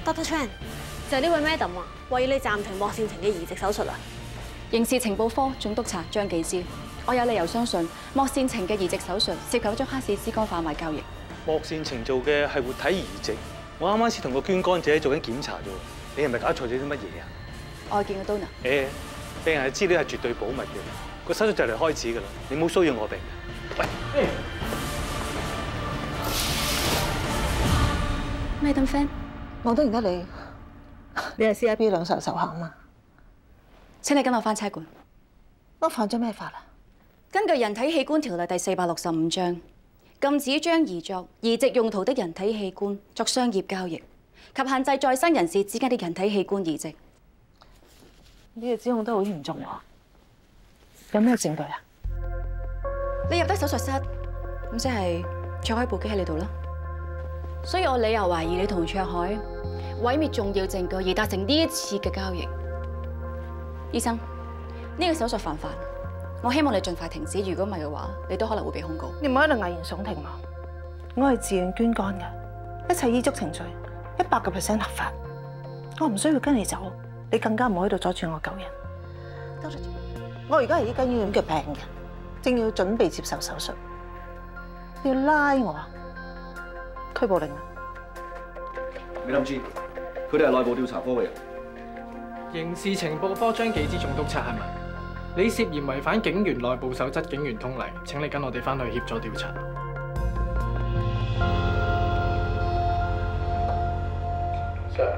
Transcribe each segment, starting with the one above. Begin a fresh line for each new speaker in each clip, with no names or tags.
Dr. Chan， 就係呢位 Madam 啊，話要你暫停莫善晴嘅移植手術啊！
刑事情報科總督察張紀之，我有理由相信莫善晴嘅移植手術涉及咗黑市脂肪販賣交易。
莫善晴做嘅係活體移植，我啱啱先同個捐肝者做緊檢查啫喎，你係咪搞錯咗啲乜嘢啊？
我見嘅 donor。
病人嘅資料係絕對保密嘅，個手術就嚟開始㗎啦，你冇騷擾我病人。喂
，Madam Fan，
我都認得你，你係 CIB 兩常受限嘛？
請你跟我返差館。
我犯咗咩法啊？
根據《人體器官條例》第465章，禁止將移作移植用途的人體器官作商業交易，及限制在生人士之間的人體器官移植。
呢個指控都好嚴重喎，有咩證據啊？
你入得手術室，咁即係卓海部機喺你度啦。所以我理由懷疑你同卓海毀滅重要證據而達成呢一次嘅交易。醫生，呢個手術犯法，我希望你盡快停止。如果唔係嘅話，你都可能會被控告。
你唔好喺度危言聳聽喎！我係自願捐肝嘅，一切依足程序，100% 合法。我唔需要跟你走，你更加唔好喺度阻住我救人。我而家係呢間醫院嘅病人，正要準備接受手術，你要拉我啊！拘捕令啊！
你諗知佢哋係內部調查科嘅人。
刑事情報科張紀之總督察係咪？你涉嫌違反警員內部守則、警員通例，請你跟我哋翻去協助調查。Sir，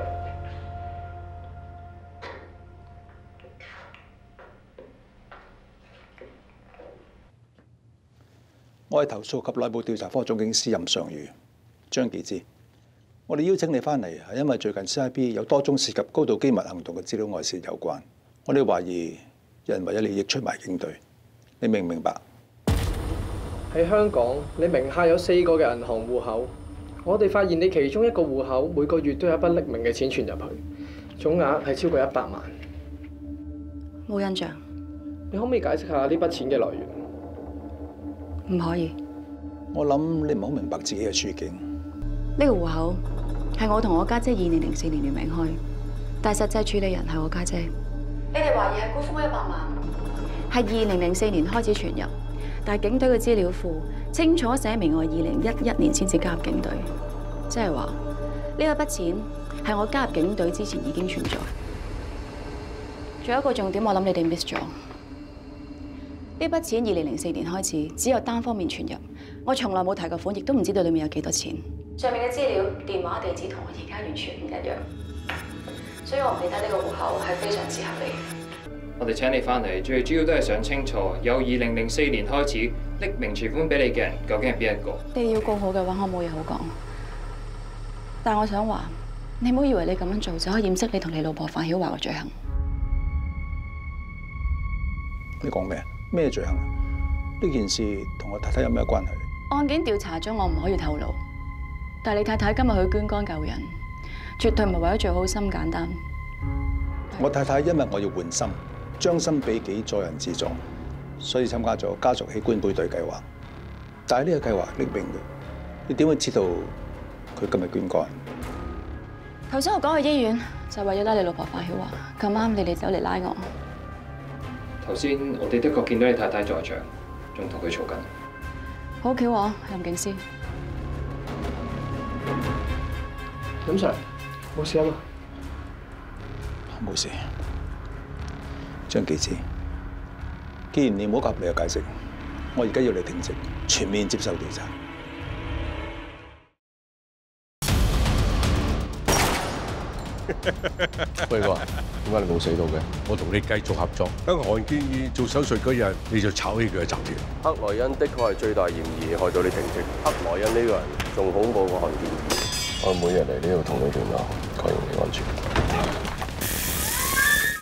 我係投訴及內部調查科總警司任尚宇，張紀之。我哋邀請你翻嚟係因為最近 CIB 有多宗涉及高度機密行動嘅資料外泄有關，我哋懷疑有人為咗利益出賣警隊，你明唔明白？
喺香港，你名下有4個嘅銀行戶口，我哋發現你其中一個戶口每個月都有一筆匿名嘅錢存入去，總額係超過100萬。
冇印象。
你可唔可以解釋下呢筆錢嘅來源？
唔可以。
我諗你唔好明白自己嘅處境。
呢個戶口係我同我家姐2004年聯名開，但係實際處理人係我家姐。你哋懷疑係沽空100萬，係2004年開始存入，但係警隊嘅資料庫清楚寫明我2011年先至加入警隊，即係話呢一筆錢係我加入警隊之前已經存在。仲有一個重點，我諗你哋 miss 咗。呢筆錢2004年開始只有單方面存入，我從來冇提過款，亦都唔知道裡面有幾多錢。上面嘅資料、電話、地址同我而家完全唔一樣，所以我唔記得呢個戶口係非常之合理。
我哋請你翻嚟，最主要都係想清楚，由2004年開始匿名存款俾你嘅人，究竟係邊一個？
你哋要告我嘅話，我冇嘢好講。但係我想話，你唔好以為你咁樣做就可以掩飾你同你老婆范曉華嘅罪行。
你講咩？咩罪行？呢件事同我太太有咩關係？
案件調查中，我唔可以透露。但係你太太今日去捐肝救人，絕對唔係為咗做好心簡單。
我太太因為我要換心，將心比己，助人自助，所以參加咗家族器官配對計劃。但係呢個計劃匿名嘅，你點會知道佢今日捐肝？
頭先我講去醫院就為咗拉你老婆范曉華，咁啱你哋走嚟拉我。
頭先我哋的確見到你太太在場，仲同佢嘈緊。
好巧喎，任警司。
林 Sir， 冇事啊嘛？
冇事。張紀之，既然你唔好合理嘅解釋，我而家要你停職，全面接受調查。
喂哥，點解你冇死到嘅？
我同你繼續合作。當韓建義做手術嗰日，你就炒起佢嘅集團。
克萊恩的確係最大嫌疑，害到你停職。克萊恩呢個人仲恐怖過韓建義。我每日嚟呢度同你聯絡，確認你安全。